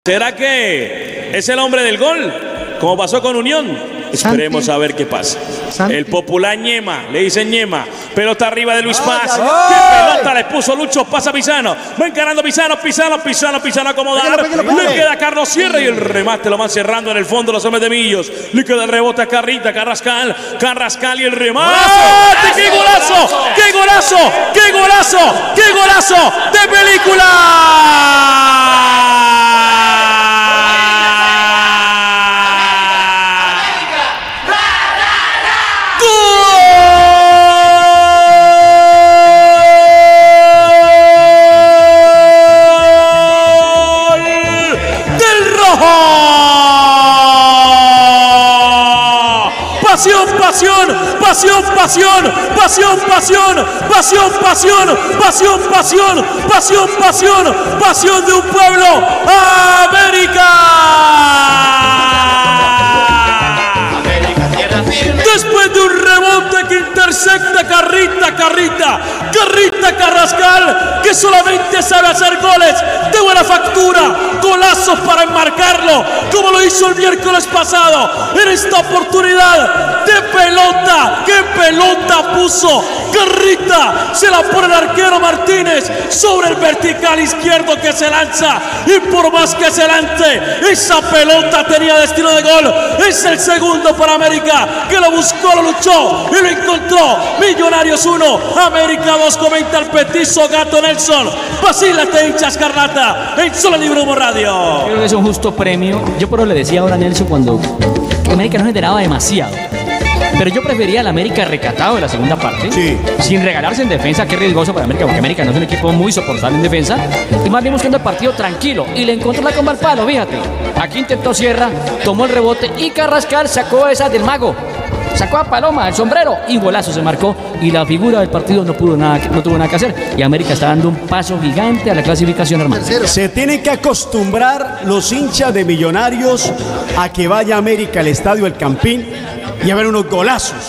¿Será que es el hombre del gol? Como pasó con Unión. Esperemos a ver qué pasa. El popular Ñema, le dicen Ñema. Pelota arriba de Luis Paz. ¡Qué pelota le puso Lucho! Pasa Pizano. Va encarando Pizano a acomodar. Le queda a Carlos Sierra y el remate lo van cerrando en el fondo los hombres de Millos. Le queda el rebote a Carrita, Carrascal y el remate. ¡Qué golazo! ¡Qué golazo! ¡Qué golazo! ¡Qué golazo de película! Pasión, pasión, pasión, pasión, pasión, pasión, pasión, pasión, pasión, pasión, pasión, pasión, pasión de un pueblo, América. Después de un rebote que intercepta Carrita Carrascal, que solamente sabe hacer goles de buena factura, golazos para enmarcarlo, como lo hizo el miércoles pasado. En esta oportunidad de pelota, ¡qué pelota puso Carrita! Se la pone el arquero Martínez sobre el vertical izquierdo que se lanza, y por más que se lance, esa pelota tenía destino de gol. Es el segundo para América, que lo buscó, lo luchó y lo encontró. Millonarios 1, América 2, comenta el petizo Gato Nelson. Vacílate, hinchas Carrata, en Solo Libre Humo Radio. Creo que es un justo premio. Yo por eso le decía ahora a Nelson cuando América no generaba demasiado, pero yo prefería al América recatado de la segunda parte, sin regalarse en defensa, que riesgoso para América, porque América no es un equipo muy soportable en defensa, y más bien buscando el partido tranquilo, y le encontró la comba al palo, fíjate. Aquí intentó Sierra, tomó el rebote, y Carrascal sacó esa del mago, sacó a Paloma el sombrero, y golazo se marcó, y la figura del partido no tuvo nada que hacer, y América está dando un paso gigante a la clasificación, hermano. Se tienen que acostumbrar los hinchas de Millonarios a que vaya América al estadio El Campín y a ver unos golazos.